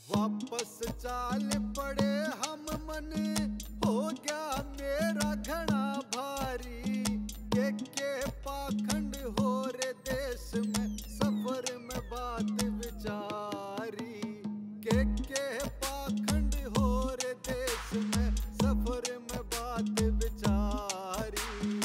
वापस चाल पड़े हम मन, हो गया मेरा घना भारी। के पाखंड हो रे देश में, सफर में बात विचारी। के पाखंड हो रे देश में, सफर में बात विचारी।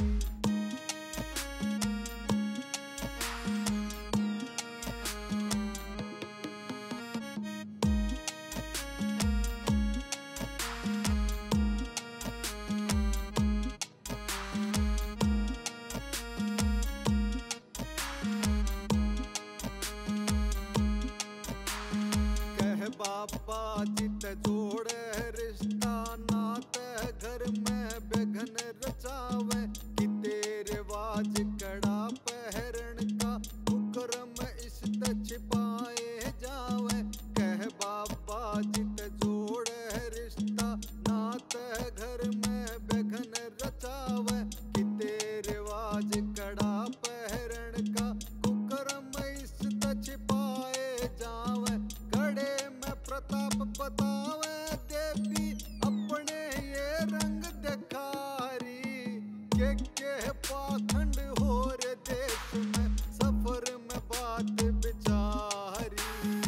बाबा जित जोड़े रिश्ता, नाते घर में बेघन रचावे। कि तेरे वाज कड़ा पहरण का, कुकरम इश्त छिपाए जावे। कह बाबा जित जोड़े रिश्ता, नाते घर में बेघन रचावे। कि तेरे वाज कड़ा पहरण का, कुकरम इश्त छिपाए जावे। प्रताप बतावे देवी अपने ये रंग दिखारी। के पाखंड हो रे देश में, सफर में बात विचारी।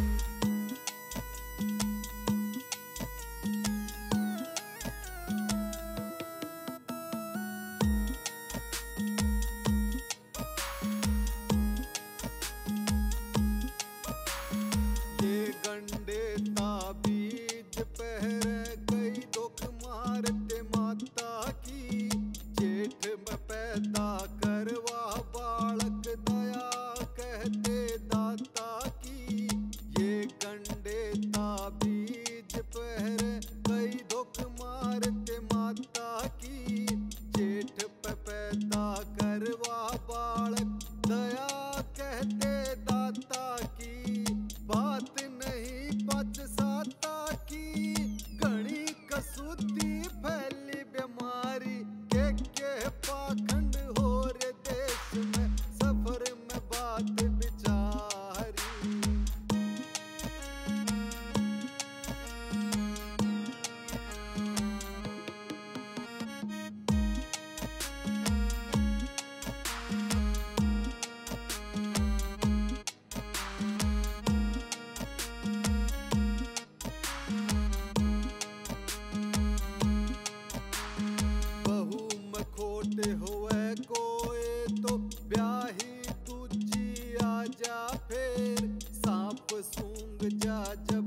गंडे ताबीज पहरे कई दुख मारते माता की। जेठ में पैदा करवा बालक, दया कहते दाता की। ये गंडे ताबीज पहरे कई दुख मारते माता की। जेठ पे पैदा करवा बालक, दया कहते दाता की। बात नहीं पच साता की, घनी कसुती फैली बीमारी। के पाखंड हो रे देश में, सफर में बात विचारी। होए कोई तो ब्याही दूजी आ जा, फिर सांप सूंघ जा।